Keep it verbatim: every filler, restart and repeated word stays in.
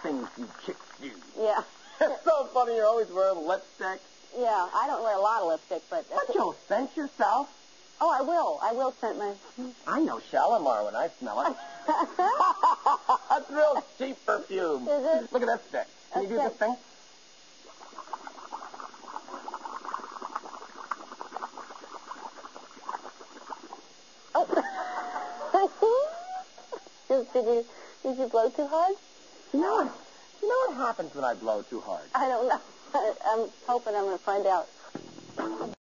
things you chicks do. Yeah. It's so funny you're always wearing lipstick. Yeah, I don't wear a lot of lipstick, but... But you'll scent yourself. Oh, I will. I will scent my... I know Shalimar when I smell it. That's real cheap perfume. Is it? Look at that stick. Can you do this thing? Oh. Did you, did you blow too hard? You know what? You know what happens when I blow too hard? I don't know. I'm hoping I'm going to find out.